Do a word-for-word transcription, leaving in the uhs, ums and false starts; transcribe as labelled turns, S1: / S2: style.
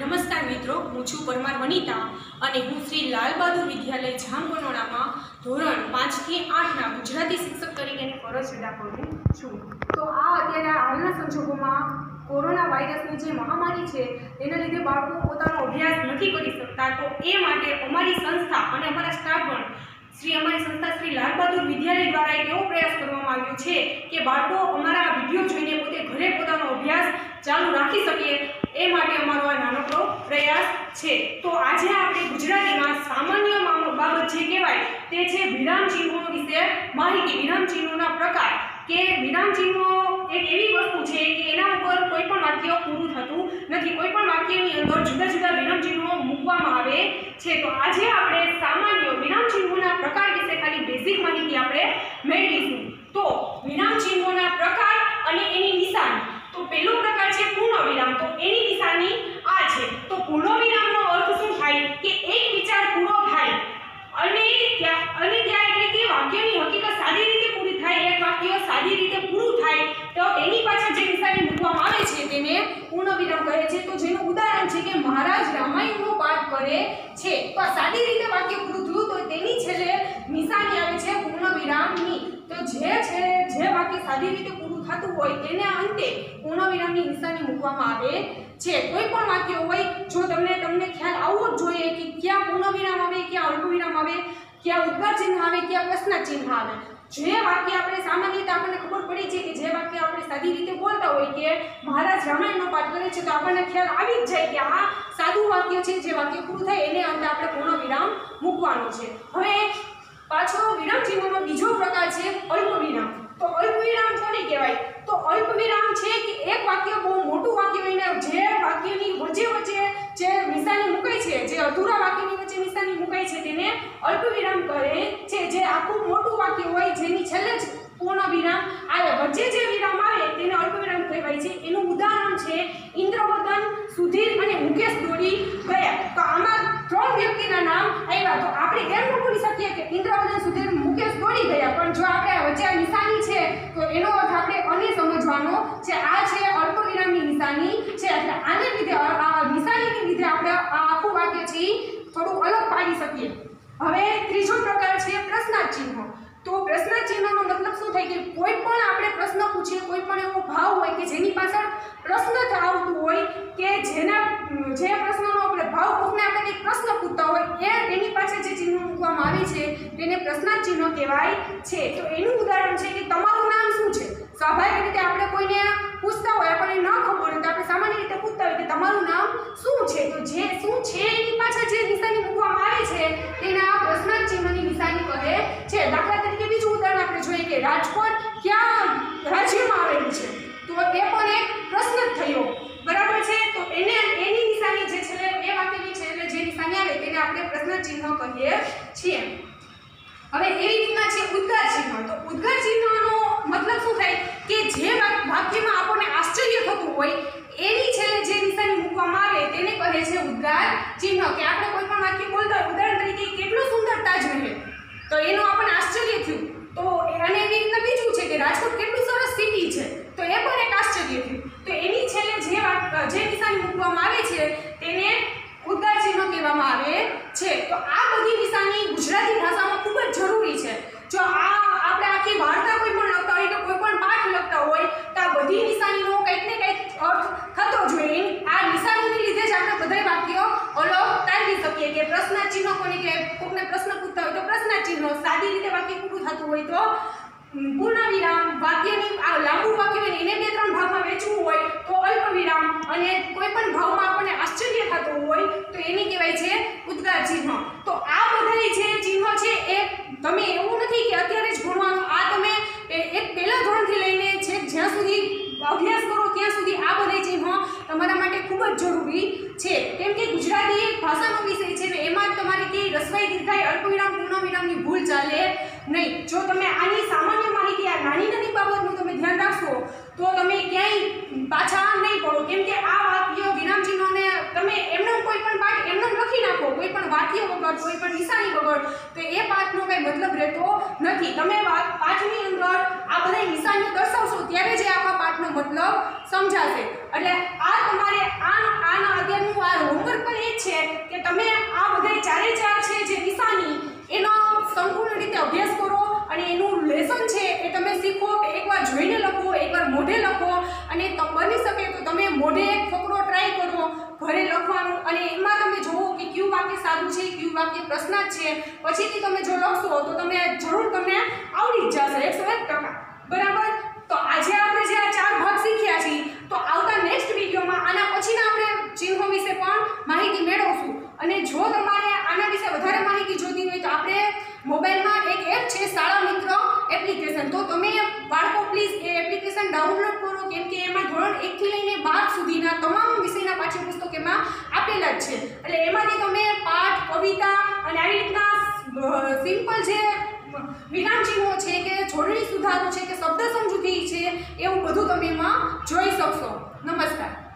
S1: નમસ્કાર મિત્રો, હું છું પરમાર વનિતા અને હું શ્રી લાલ બહાદુર વિદ્યાલય જામકંડોરણામાં ધોરણ પાંચ થી આઠના ગુજરાતી શિક્ષક તરીકેની ફરજ અદા કરું છું। તો આ અત્યારે હાલના સંજોગોમાં કોરોના વાયરસની જે મહામારી છે તેના લીધે બાળકો પોતાનો અભ્યાસ નથી કરી શકતા। તો એ માટે અમારી સંસ્થા અને અમારા સ્ટાફગણ શ્રી અમારી સંસ્થા શ્રી લાલ બહાદુર વિદ્યાલય દ્વારા એક એવો પ્રયાસ કરવામાં આવ્યો છે કે બાળકો અમારા વિડીયો જોઈને પોતે ઘરે પોતાનો અભ્યાસ ચાલુ રાખી શકે એ માટે અમારો આ નાનકડો પ્રયાસ છે। તો આજે આપણે ગુજરાતીમાં સામાન્ય બાબત જે કહેવાય તે છે વિરામ ચિહ્નો વિશે માહિતી। વિરામ ચિહ્નોના પ્રકાર કે વિરામ ચિહ્નો એક એવી વસ્તુ છે કે એના ઉપર કોઈ પણ વાક્ય પૂરું થતું નથી। કોઈ પણ વાક્યની અંદર જુદા જુદા વિરામ ચિહ્નો મૂકવામાં આવે છે। તો આજે આપણે સામાન્ય વિરામ ચિહ્નોના પ્રકાર વિશે ખાલી બેઝિક માહિતી આપણે મેળવીશું। તો વિરામ ચિહ્નોના પ્રકાર અને એની નિશાની। તો પહેલો પ્રકાર છે પૂર્ણ વિરામ। તો એની નિશાની આ છે। તો પૂર્ણ વિરામનો અર્થ શું થાય કે એક વિચાર પૂરો થાય અને ત્યાં અને ત્યાં એટલે કે વાક્યની હકીકત સાદી રીતે પૂરી થાય, એક વાક્ય સાદી રીતે પૂરું થાય તો તેની પાછળ જે નિશાની મૂકવામાં આવે છે તેને પૂર્ણ વિરામ કહે છે। તો જેનું ઉદાહરણ છે કે મહારાજ રામાયણનો પાઠ કરે છે, તો સાદી રીતે વાક્ય પૂરું થયું તો તેની છેલ્લે નિશાની આવે છે પૂર્ણ વિરામની। તો જે છે જે વાક્ય સાદી રીતે પૂરું થતું હોય તેને અંતે પૂર્ણ વિરામની નિશાની મૂકવામાં આવે છે। કોઈ પણ વાક્ય હોય જો તમને તમને ખ્યાલ આવવો જ જોઈએ કે ક્યાં પૂર્ણ વિરામ આવે, ક્યાં અલ્પ વિરામ આવે, ક્યાં ઉદ્ગાર ચિહ્ન આવે, ક્યાં પ્રશ્ન ચિહ્ન આવે। જે વાક્ય આપણે સામાન્ય રીતે આપણને ખબર પડી છે કે જે વાક્ય આપણે સાદી રીતે બોલતા હોય કે મહારાજ રામાયણનો પાઠ કરે છે તો આપણને ખ્યાલ આવી જ જાય કે આ સાદું વાક્ય છે, જે વાક્ય પૂરું થાય એને અંતે આપણે પૂર્ણ વિરામ મૂકવાનો છે। હવે પાછો વિરામ ચિહ્નનો બીજો પ્રકાર છે અલ્પ વિરામ। તો અલ્પ વિરામ કોને કહેવાય? તો અલ્પ વિરામ છે કે એક વાક્ય બહુ મોટું વાક્ય હોય ને જે વાક્યની વચ્ચે વચ્ચે જે નિશાની મુકાય છે, જે અધૂરા વાક્યની વચ્ચે નિશાની મુકાય છે તેને અલ્પ વિરામ કહે છે। જે આખું મોટું વાક્ય હોય જેની છેલ્લે જ પૂર્ણ વિરામ આવે, વચ્ચે જે વિરામ આવે તેને અલ્પ વિરામ કહેવાય છે। એનું ઉદાહરણ છે ઇન્દ્રવદન, સુધીર અને મુકેશ દોડી ગયા। તો આમાં ત્રણ વ્યક્તિના નામ આવ્યા તો આપણે એમ ન બોલી શકીએ કે ઇન્દ્રવદન, સુધીર, મુકેશ દોડી ગયા, પણ જો આપણે વચ્ચે આ નિશાની છે તો એનો અર્થ આપણે અને સમજવાનો છે। આ છે અલ્પ વિરામની નિશાની છે, એટલે આને લીધે આ નિશાનીને લીધે આપણે આ આખું વાક્ય છે થોડું અલગ પાડી શકીએ। હવે ત્રીજો પ્રકાર છે પ્રશ્નાર્થ ચિહ્ન। તો પ્રશ્નાર્થ ચિહ્નનો મતલબ શું થાય કે કોઈ પણ આપણે પ્રશ્ન પૂછીએ, કોઈ પણ એવો ભાવ હોય કે જેની પાછળ પ્રશ્ન આવતું હોય કે જેના જે પ્રશ્નનો આપણે ભાવ કોકને આપણે કંઈક પ્રશ્ન પૂછતા હોય એ તેની પાછળ જે ચિહ્ન મૂકવામાં આવે છે તેને પ્રશ્નાર્થ ચિહ્ન કહેવાય છે। તો એનું ઉદાહરણ છે કે તમારું નામ શું છે? સ્વાભાવિક રીતે આપણે કોઈને પૂછતા હોય, આપણને ન ખબર હોય તો આપણે સામાન્ય રીતે પૂછતા હોય કે તમારું નામ શું છે? તો જે શું છે એની પાછળ જે નિશાની મૂકવામાં આવે છે તેને આ પ્રશ્નાર્થ ચિહ્નની નિશાની કહે છે। દાખલા તરીકે બીજું ઉદાહરણ આપણે જોઈએ કે રાજકોટ ક્યાં રાજ્યમાં આવેલું છે? તો એ પણ એક પ્રશ્ન જ થયો, બરાબર છે? તો એને એની નિશાની જે છે એ વાક્યની છે એટલે જે નિશાની આવે તેને આપણે પ્રશ્નાર્થ ચિહ્ન કહીએ છીએ। હવે એવી રીતના છે ઉદ્ગાર ચિહ્ન। તો ઉદ્ગાર ચિહ્નનો મતલબ શું થાય કે જે વાક્યમાં આપણને આશ્ચર્ય થતું હોય એની છેલ્લે જે નિશાની મૂકવામાં આવે તેને કહે છે ઉદ્ગાર ચિહ્ન। કે આપણે કોઈ પણ વાક્ય બોલતા હોય, ઉદાહરણ તરીકે કેટલું સુંદર તાજમહેલ, તો એનું આપણને આશ્ચર્ય થયું। તો અને એવી રીતના બીજું છે કે રાજકોટ કેટલું સરસ સિટી છે, તો એ પણ એક આશ્ચર્ય થયું। તો એની છેલ્લે જે જે નિશાની મૂકવામાં આવે છે તેને ઉદ્ગાર ચિહ્ન કહેવામાં આવે છે। તો આ બધી નિશાની ગુજરાતી ભાષામાં ખૂબ જ જરૂરી છે। જો આ આપણે આખી વાર્તા કોઈ પણ લખતા હોય કે કોઈ પણ પાઠ લખતા હોય તો આ બધી નિશાનીનો કંઈક ને કંઈક અર્થ થતો જોઈએ। આ નિશાનીને લીધે જ આપણે બધા વાક્યો અલગ તારવી શકીએ કે પ્રશ્નાર્થ ચિહ્ન કોને કે કોકને પ્રશ્ન પૂછતા હોય તો પ્રશ્નાર્થ ચિહ્ન, સાદી રીતે વાક્ય પૂરું થતું હોય તો પૂર્ણ વિરામ, વાક્યની આ લાંબુ વાક્ય હોય એને બે ત્રણ ભાગમાં વહેંચવું હોય તો અલ્પ વિરામ, અને કોઈ પણ ભાવમાં આપણને આશ્ચર્ય થતું હોય તો એની કહેવાય છે ઉદ્ગાર ચિહ્ન। તો આ બધા જે ચિહ્નો છે એ તમે એવું નથી કે અત્યારે જ ભણવાનું, આ તમે એક પહેલા ધોરણથી લઈને છે જ્યાં સુધી અભ્યાસ કરો ત્યાં સુધી આ બધા ચિહ્નો તમારા માટે ખૂબ જ જરૂરી છે। કેમ કે ગુજરાતી એક ભાષાનો વિષય છે ને એમાં તમારે ક્યાંય રસવાઈ દીર્ઘાઈ, અલ્પ વિરામ, પૂર્ણ વિરામની ભૂલ ચાલે નહીં। જો તમે આની સામાન્ય માહિતી આ નાની નાની બાબતનું તમે ધ્યાન રાખશો તો તમે ક્યાંય પાછા નહીં પડો। કેમ કે આ વાક્ય વિરામ ચિહ્નોને તમે એમનો કોઈ પણ પાઠ એમનો લખી નાખો કોઈ પણ વાક્ય વગર, કોઈ પણ નિશાની વગર, તો એ પાઠનો કંઈ મતલબ રહેતો નથી। તમે પાઠની અંદર આ બધા નિશાનીઓ દર્શાવશો ત્યારે જ આખા પાઠનો મતલબ સમજાશે। એટલે આ તમારે આ આના અત્યારનું આ ઘરે લખવાનું, અને એમાં તમે જુઓ કે કયું વાક્ય સાદું છે, કયું વાક્ય પ્રશ્નાર્થ છે. પછીથી તમે જો લખશો તો તમે જરૂર તમને આવડી જ જશે એકસો એક ટકા. બરાબર. તો આજે આપણે જે આ ચાર ભાગ શીખ્યા છીએ, તો આવતા નેક્સ્ટ વિડીયોમાં આના પછીના આપણે ચિહ્નો વિશે પણ માહિતી મેળવશું. અને જો તમારે આના વિશે વધારે માહિતી જોઈતી હોય તો આપણે મોબાઈલમાં એક એપ છે શાળા મિત્ર એપ્લિકેશન. તો તમે બાળકો પ્લીઝ એ એપ્લિકેશન ડાઉનલોડ કરો, કેમ કે એમાં ધોરણ એક થી લઈને બાર સુધીના તમામ વિષયના પાઠ્યપુસ્તક એમાં આપેલા જ છે. એટલે એમાંથી તમે પાઠ, કવિતા અને આવી રીતના સિમ્પલ જે વિરામ ચિહ્નો છે કે જોડણી સુધારો છે કે શબ્દ સમજૂતી છે, એવું બધું તમે એમાં જોઈ શકશો. નમસ્કાર.